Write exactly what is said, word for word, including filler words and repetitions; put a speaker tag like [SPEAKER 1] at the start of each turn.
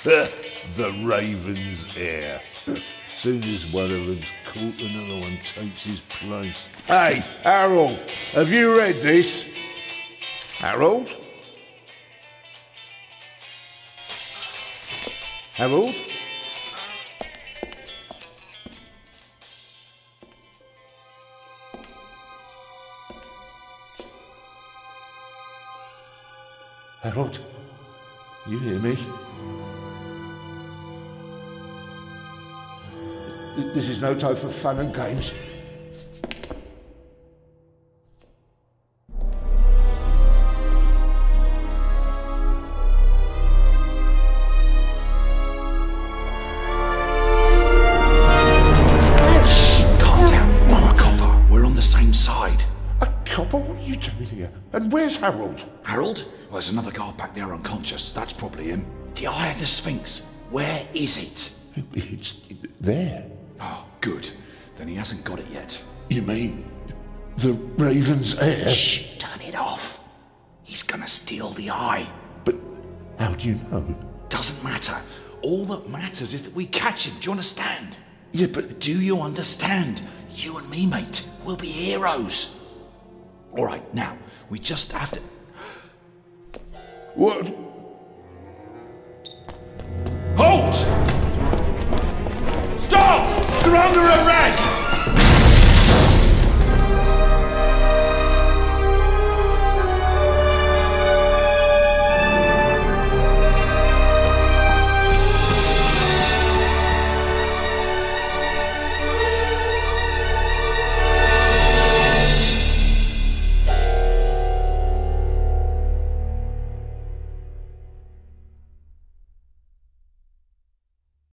[SPEAKER 1] The Raven's heir. Soon as one of them's caught, another one takes his place. Hey, Harold, have you read this? Harold? Harold? Harold? You hear me? This is no time for fun and games.
[SPEAKER 2] Shh! Calm down. I'm a copper. We're on the same side.
[SPEAKER 1] A copper? What are you doing here? And where's Harold?
[SPEAKER 2] Harold? Well, there's another guard back there unconscious. That's probably him. The Eye of the Sphinx. Where is it?
[SPEAKER 1] It's there.
[SPEAKER 2] Oh, good. Then he hasn't got it yet.
[SPEAKER 1] You mean the Raven's heir?
[SPEAKER 2] Shh! Turn it off. He's gonna steal the eye.
[SPEAKER 1] But how do you know?
[SPEAKER 2] Doesn't matter. All that matters is that we catch him. Do you understand?
[SPEAKER 1] Yeah, but...
[SPEAKER 2] Do you understand? You and me, mate. We'll be heroes. All right, now, we just have to...
[SPEAKER 1] What?
[SPEAKER 3] Halt! Stop! You're under arrest!